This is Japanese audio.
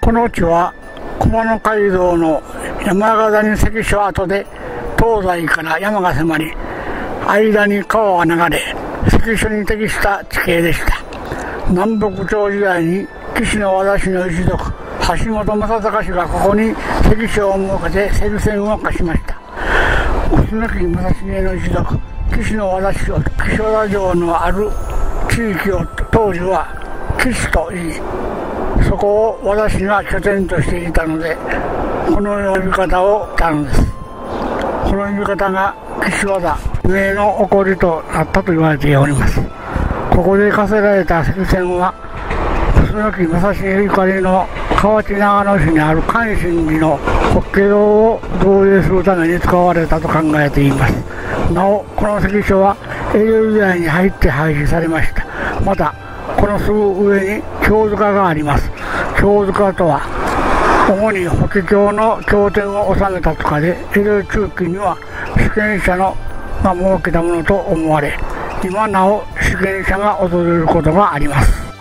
この地は熊野街道の山形に関所跡で東西から山が迫り、間に川が流れ、関所に適した地形でした。南北朝時代に岸和田市の一族橋本正隆氏がここに関所を設けて関船を貸しました。楠木正成の一族岸和田市を岸和田城のある地域を当時は岸と言い、そこを和田市が拠点としていたので、この呼び方をしたのです。この呼び方が岸和田名の起こりとなったと言われております。ここで課せられた関船は楠木正成ゆかりの河内長野市にある関心寺の法華堂を造営するために使われたと考えています。なお、この関所は江戸時代に入って廃止されました。またこのすぐ上に経塚があります。経塚とは主に法華経の経典を収めたとかで、江戸中期には主権者が設けたものと思われ、今なお主権者が訪れることがあります。